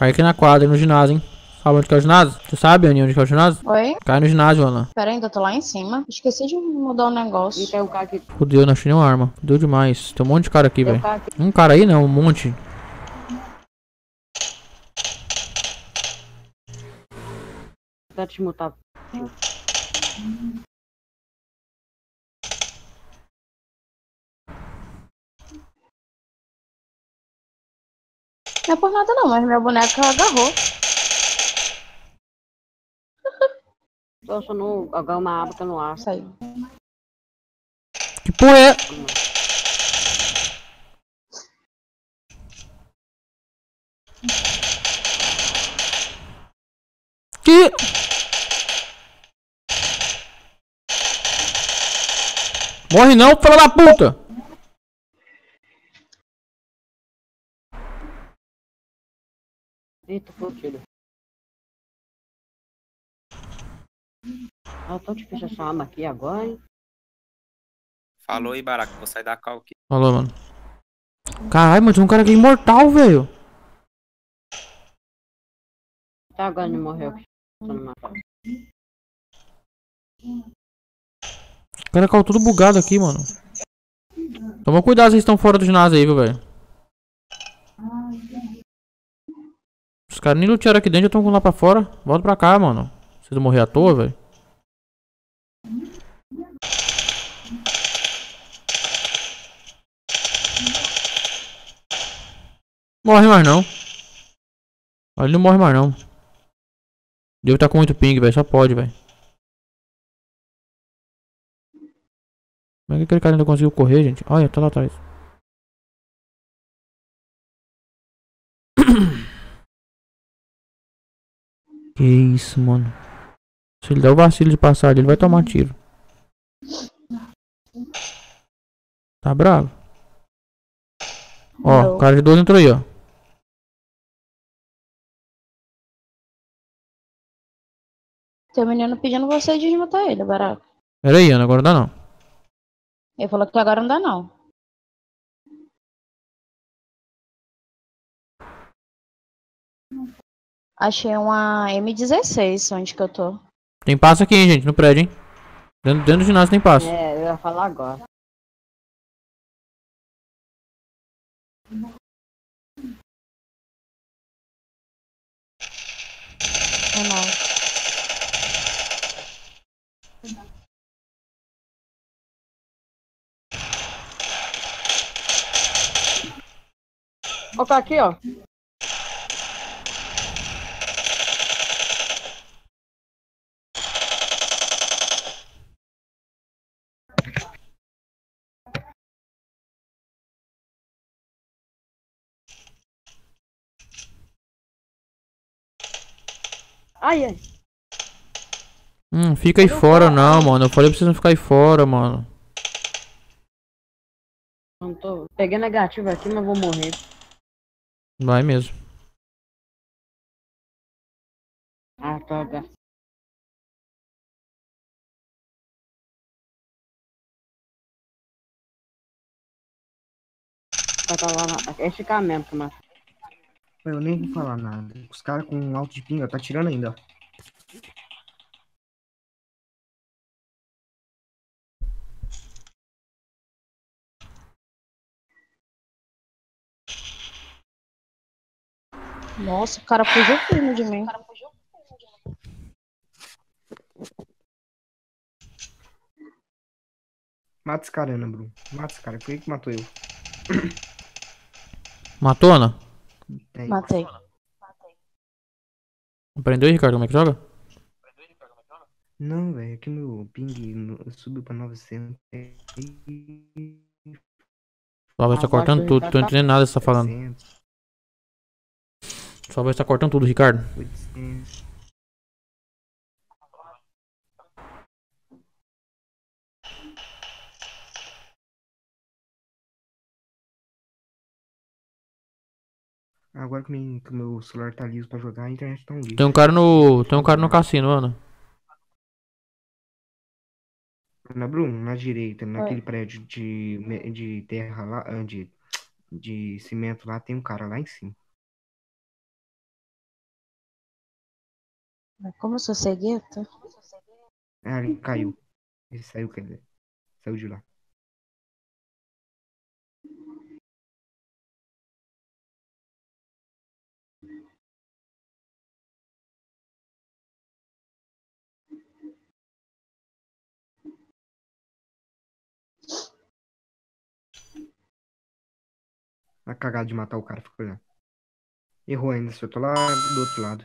Cai aqui na quadra, no ginásio, hein? Sabe onde que é o ginásio? Tu sabe, Aninha, onde que é o ginásio? Oi? Cai no ginásio, Ana. Pera aí, ainda tô lá em cima. Esqueci de mudar o negócio. E tem um cara aqui. Fudeu, não achei nenhuma arma. Fudeu demais. Tem um monte de cara aqui, Tem um velho. cara aqui. Um cara aí não, um monte. Tá te mutar. Não é por nada não, mas minha boneca agarrou. Só não agarra uma aba que eu não acho. Saiu. Que porra é? Que... Morre não, filha da puta! Eita, foi o tiro. Ah, tão difícil essa arma aqui agora, hein? Falou aí, Baraca, vou sair da cal aqui. Falou, mano. Caralho, mas tem um cara aqui imortal, velho. Até agora não morreu aqui. O cara caiu tudo bugado aqui, mano. Toma cuidado, vocês estão fora do ginásio aí, viu, velho. Os caras nem lutearam aqui dentro, já estão lá pra fora. Volta pra cá, mano. Vocês vão morrer à toa, velho. Morre mais não. Ele não morre mais não. Deve estar com muito ping, velho. Só pode, velho. Como é que aquele cara ainda conseguiu correr, gente? Olha, tá lá atrás. Que isso, mano. Se ele der o vacilo de passar ali, ele vai tomar tiro. Tá bravo. Ó, o cara de 12 entrou aí, ó. Tem um menino pedindo você de desmutar ele, Baraca. Pera aí, Ana, agora não dá não. Ele falou que agora não dá não. Achei uma M16 onde que eu tô. Tem passo aqui, hein, gente, no prédio, hein. Dentro do ginásio tem passo. É, eu ia falar agora. Ou não? Ó, tá aqui, ó. Ai, ai. Fica aí fora não, mano. Eu falei pra vocês não ficar aí fora, mano. Não tô. Peguei negativo aqui, mas vou morrer. Vai mesmo. Ah, tá. Tá lá na... É ficar mesmo, que mano. Eu nem vou falar nada. Os caras com alto de pinga, tá tirando ainda, ó. Nossa, o cara fugiu firme de mim. Mata esse cara, Ana, Bruno. Mata esse cara. Foi ele que matou eu. Matou, Ana? É, Matei. Aprendeu aí, Ricardo, como é que joga? não, velho. Aqui meu ping subiu pra 900. Sua voz tá cortando tudo. Tô entendendo nada que você tá falando. 300, Sua voz tá cortando tudo, Ricardo. 800. Agora que o meu celular tá liso pra jogar, a internet tá um lixo. Tem um cara no cassino, Ana. Na Bruno, na direita, naquele Oi. prédio de terra lá, de cimento lá, tem um cara lá em cima. Como eu sou cegueta, Ah, ele caiu. Ele saiu, quer dizer. Saiu de lá. A cagada de matar o cara, fica olhando. Errou ainda, acertou lá do outro lado.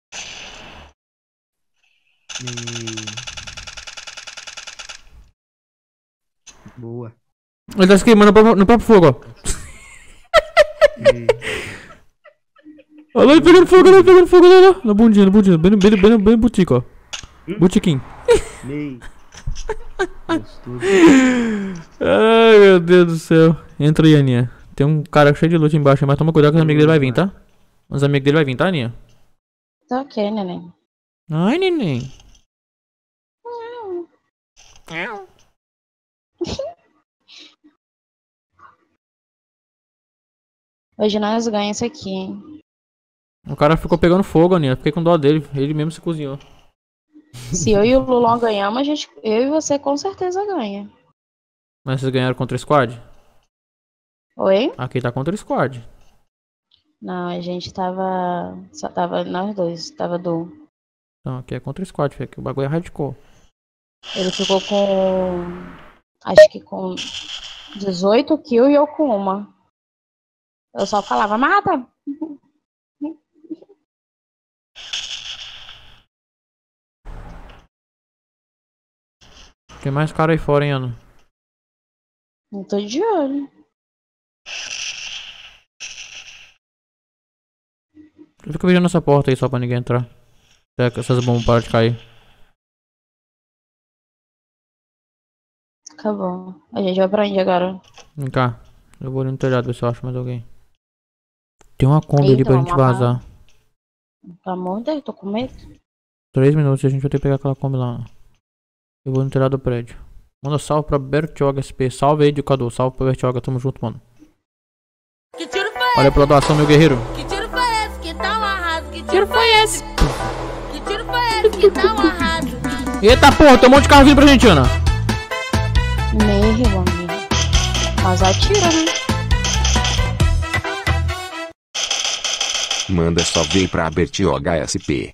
Boa. Ele tá se queimando no próprio fogo, ó. E... Olha lá ele pegando fogo, olha lá ele pegando fogo, olha lá. Na bundinha, na bundinha. Bem no butico, ó. Butiquinho. Ney. Gostoso. Ai, meu Deus do céu. Entra aí, Aninha. Tem um cara cheio de loot embaixo, mas toma cuidado que os amigos dele vai vir, tá? Os amigos dele vai vir, tá, Aninha? tá ok, neném. Ai, neném. Hoje nós ganhamos isso aqui, hein? O cara ficou pegando fogo, Aninha. Fiquei com dó dele. Ele mesmo se cozinhou. Se eu e o Lulão ganhamos, eu e você com certeza ganha. Mas vocês ganharam contra o squad? Oi? Aqui tá contra o squad. Não, a gente tava. Só tava nós dois. Tava do. Então, aqui é contra o squad, filho. Aqui o bagulho é hardcore. Ele ficou com. Acho que com 18 kills e eu com uma. Eu só falava, mata! Tem mais cara aí fora, hein, Ana? Não tô de olho. Eu fico vigiando essa porta aí só pra ninguém entrar. Até que essas bombas param de cair. Acabou. A gente vai pra onde agora? Vem cá. Eu vou ali no telhado ver se eu acho mais alguém. Tem uma Kombi ali Eita, pra gente vamos lá. vazar. Pelo amor de Deus, tô com medo. 3 minutos e a gente vai ter que pegar aquela Kombi lá. Eu vou no telhado do prédio. Manda salve pra Bertioga SP. Salve aí, educador. Salve pra Bertioga. Tamo junto, mano. Que tiro foi Olha pela doação, meu guerreiro. esse? Que tiro foi esse? Que tá um arraso? Que tiro foi esse? Que tiro foi esse? Que tá um arraso? Eita porra, tem um monte de carro vindo pra gente, Ana. Meu irmão. Mas atira, né? Manda só ver pra Bertioga SP.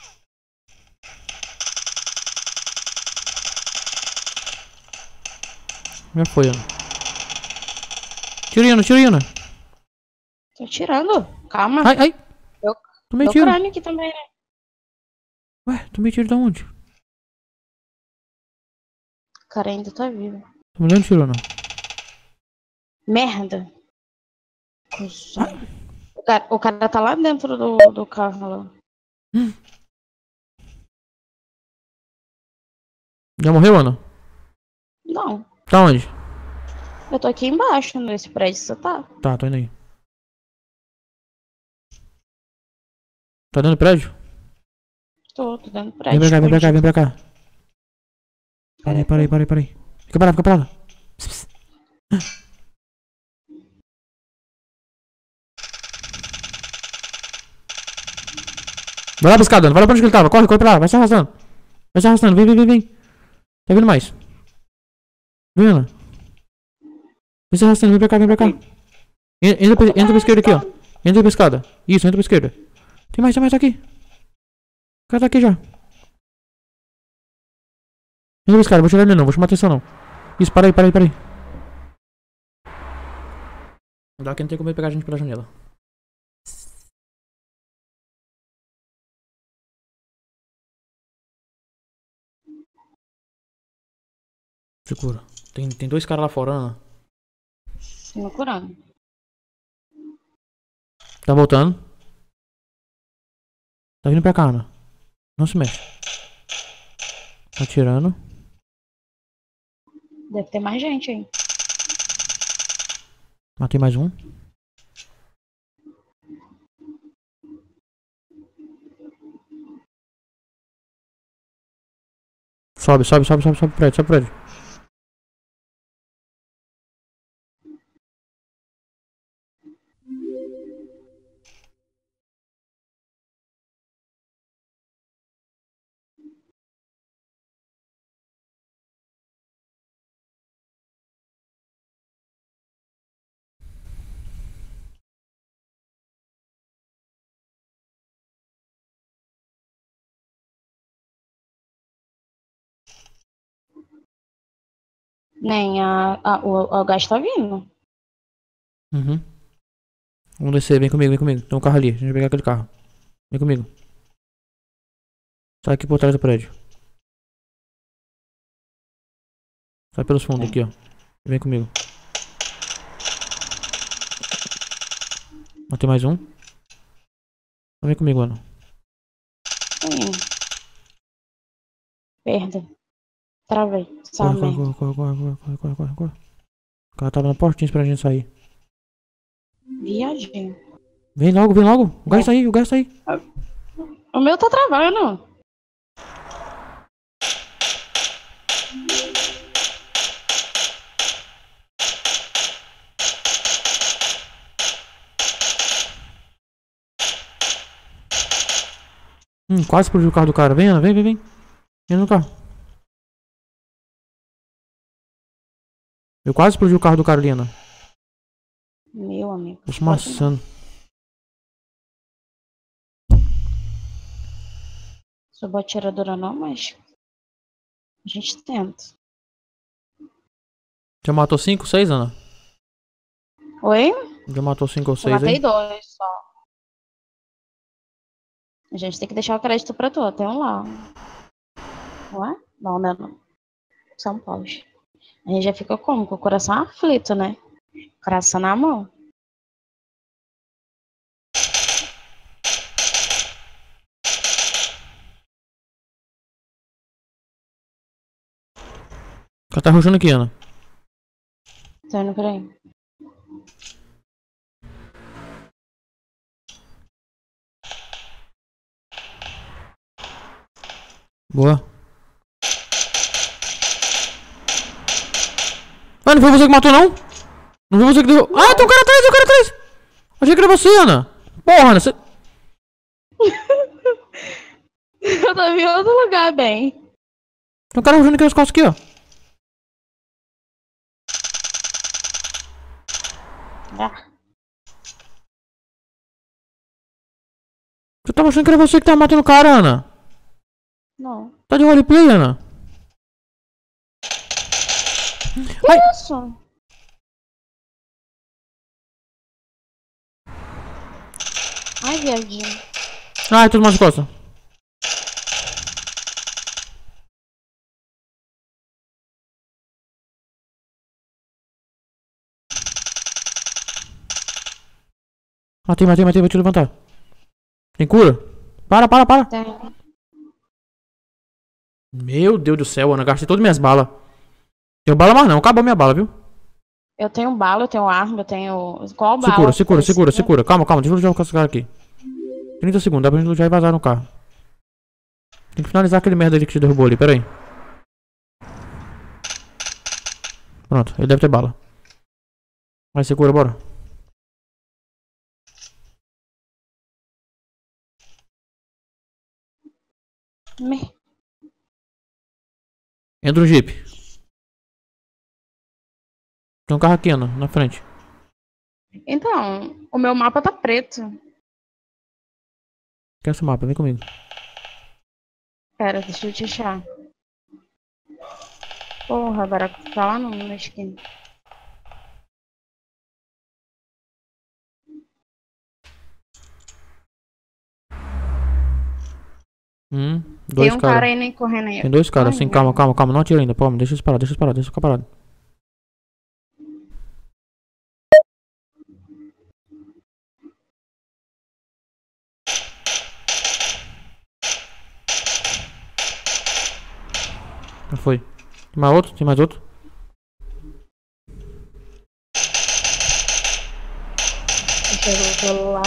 Já foi, Ana. Tira, Ana, tira, Ana. Tô tirando. Calma. Ai, ai. Eu- Tomei Tô tiro. crânio aqui também, né? Ué, tomei tiro de onde? O cara ainda tá vivo. Tô me dando tiro, Ana. Merda. Cusão. O cara tá lá dentro do carro lá. Já morreu, Ana? Não. Tá onde? Eu tô aqui embaixo, nesse prédio que você tá. Tá, tô indo aí. Tá dentro do prédio? Tô dentro do Vem prédio. pra cá, vem pra cá, escondido. vem pra cá. Para aí. Fica parado, fica parado. Pss, pss. Vai lá pra escada, Ana. Vai lá pra onde que ele tava. Corre pra lá. Vai se arrastando. Vem. Tá vindo mais. Vem, Ana. Vem se arrastando, vem pra cá. Entra pra esquerda aqui, ó. Entra pra escada. Isso, entra pra esquerda. Tem mais aqui. O cara tá aqui já. Entra pra escada, vou tirar ele não, vou chamar atenção não. Isso, para aí. Dá que não tem como ele pegar a gente pela janela. Segura. Tem dois caras lá fora, Ana. Tô curando. Tá voltando. Tá vindo pra cá, Ana. Não se mexe. Tá atirando. Deve ter mais gente aí. Matei mais um. Sobe pro prédio. Nem o gás tá vindo. Uhum. Vamos descer, vem comigo, vem comigo. Tem um carro ali, a gente vai pegar aquele carro. Vem comigo. Sai aqui por trás do prédio. Sai pelos fundos aqui, ó. Vem comigo. Matei mais um. Vem comigo, Ana. Sim. Perda. Travei. Corre, Sabe? corre. O cara tava na portinha esperando a gente sair. Viadinho. Vem logo, vem logo. O gás tá aí, o gás tá aí. O meu tá travando. Quase explodiu o carro do cara. Vem, Ana, vem. Vem no carro. Eu quase explodi o carro do cara ali, Ana. Meu amigo. Tô esmaçando. Sou boa atiradora não, mas a gente tenta. Já matou 5, 6, Ana? Oi? Já matou 5 ou Eu 6 matei aí? 2 só. A gente tem que deixar o crédito pra tu. Tem um lá. Não é? Não, não. São Paulo. A gente já fica como? Com o coração aflito, né? Coração na mão. O cara tá rushando aqui, Ana. Tô indo por aí. Boa. Ah, não foi você que matou, não? Não foi você que deu... Ah, tem um cara atrás, Achei que era você, Ana. Porra, Ana, você... Eu tô em outro lugar, bem. Tem um cara rushando aqui nas costas aqui, ó. Ah, Eu tava achando que era você que tava matando o cara, Ana. não. Tá de roleplay, Ana. Que isso? Ai, viadinho. Ai, tudo mais de costa. Matei, vou te levantar. Tem cura? Para. Tem. Meu Deus do céu, Ana, gastei todas minhas balas. Tenho bala mais não, acabou minha bala, viu? Eu tenho bala, eu tenho arma, eu tenho... Qual bala? Segura. Calma, deixa eu lutar com esse cara aqui. 30 segundos, dá pra gente lutar e vazar no carro. Tem que finalizar aquele merda ali que te derrubou ali, pera aí. Pronto, ele deve ter bala. Vai, segura, bora. Entra no jeep. Tem um carro aqui, Ana, na frente. Então, o meu mapa tá preto. Quer esse mapa? Vem comigo. Pera, deixa eu te achar. Porra, agora tá lá na esquina. Dois Tem um caras. cara aí nem correndo aí. Tem dois caras, assim, Ai, calma, não atira ainda, pô, deixa eu parar, deixa eu ficar parado. Já foi. Tem mais outro. Deixa eu ver o celular.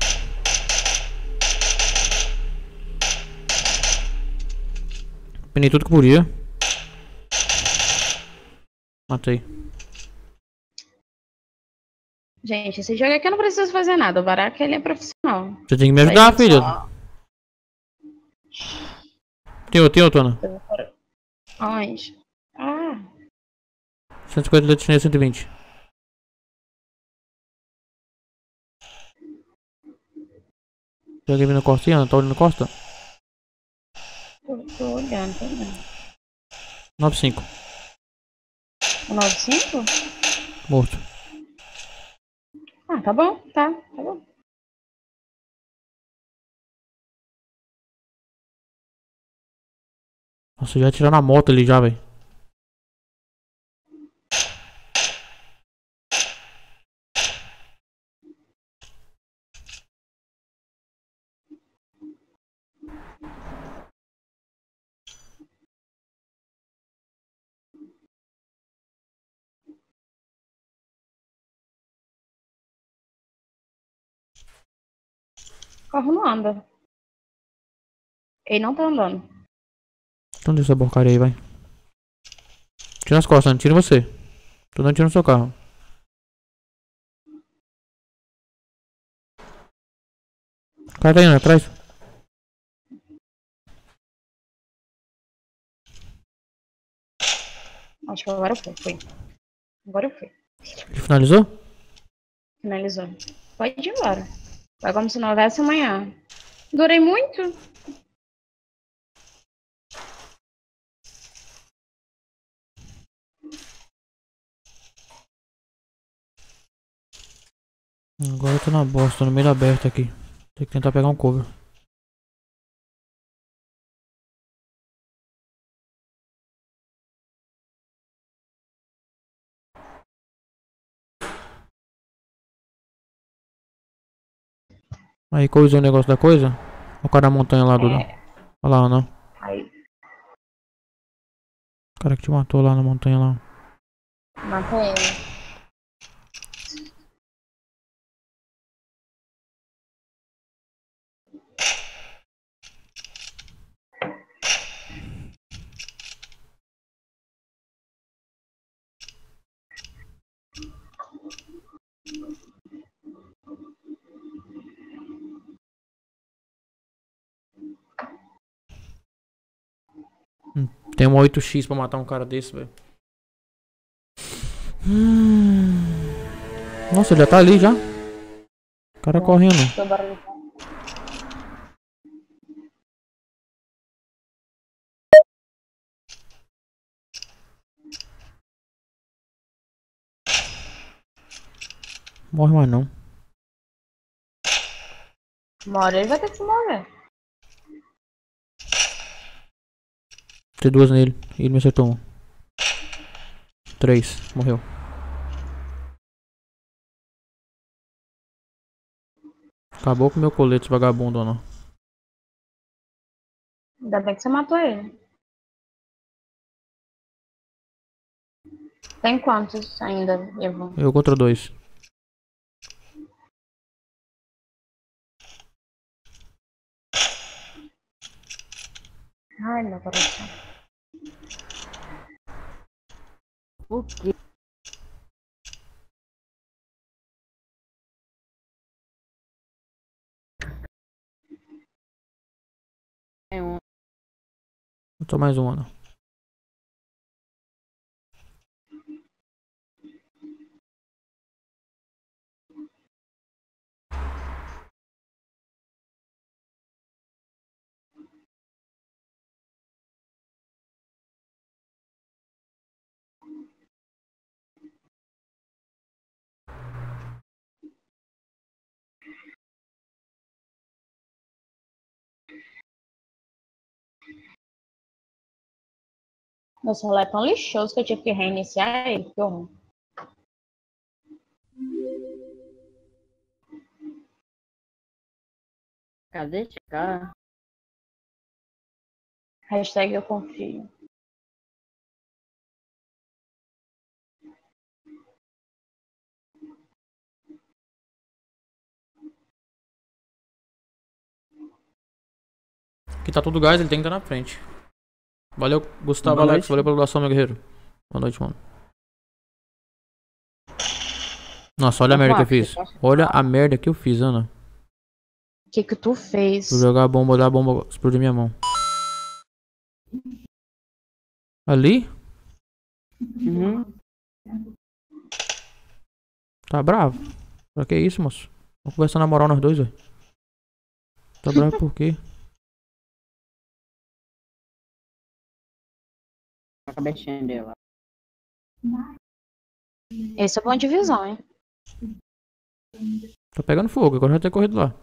Penei tudo que podia. Matei. Gente, esse jogo aqui eu não preciso fazer nada. O Baraka, ele é profissional. Você tem que me ajudar, Vai, filha. só- Tem outro, Ana. Onde? Ah, 150 de chinês, 120. Tem alguém vindo na costa, Ana? Tá olhando na costa? tô olhando. 95. O 95? Morto. Ah, tá bom, tá bom. Nossa, já tiraram a moto ali já, velho. O carro não anda. Ele não tá andando. Então deixa essa porcaria aí, vai. Tira as costas, Ana. Tira você. Tô dando tiro no seu carro. O cara tá indo atrás. Acho que agora foi. Agora foi. Ele finalizou? Finalizou. Pode ir embora. Vai como se não houvesse amanhã. Durei muito? Agora eu tô na bosta, tô no meio aberto aqui. Tem que tentar pegar um cover. Aí coisou o negócio da coisa. O cara da montanha lá do. Olha lá, não. Aí, O cara que te matou lá na montanha lá. mata ele. Tem uma 8x pra matar um cara desse, velho. Nossa, ele já tá ali já. O cara correndo. Seu barulho. Morre mais não. Uma hora ele vai ter que se morrer. Tem duas nele. E ele me acertou um. 3. Morreu. Acabou com o meu colete, vagabundo, não. Ainda bem que você matou ele. Tem quantos ainda, Evo? Eu contra 2. Ai, meu coração. O quê? É um. Eu tô mais um, Ana. Meu celular é tão lixoso que eu tive que reiniciar ele. Que horror. Cadê esse cara? Hashtag eu confio. Aqui tá tudo gás, ele tem que estar na frente. Valeu, Gustavo Boa Alex. noite. Valeu pela doação, meu guerreiro. Boa noite, mano. Nossa, olha a merda que eu fiz. Olha a merda que eu fiz, Ana. O que tu fez? Vou jogar a bomba, olhar a bomba explodir minha mão. Ali? Uhum. Tá bravo? Pra que isso, moço? Vamos conversar na moral nós dois, velho. Tá bravo por quê? A cabecinha dela. Esse é bom de visão, hein? Tô pegando fogo, agora já ter corrido lá.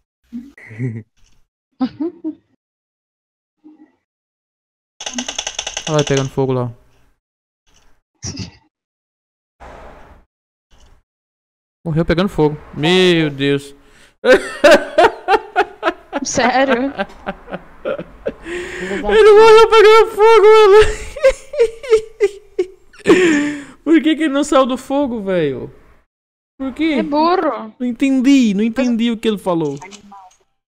Olha lá, pegando fogo lá. Morreu pegando fogo. Meu Deus. Sério? Ele morreu pegando fogo, mano. Por que ele não saiu do fogo, velho? Por quê? É burro. Não entendi o que ele falou.